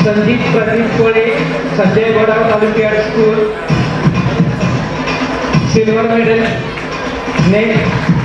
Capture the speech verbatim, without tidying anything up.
संदीप प्रदीप कोळे संजय गोडाव olympiad school silver medal next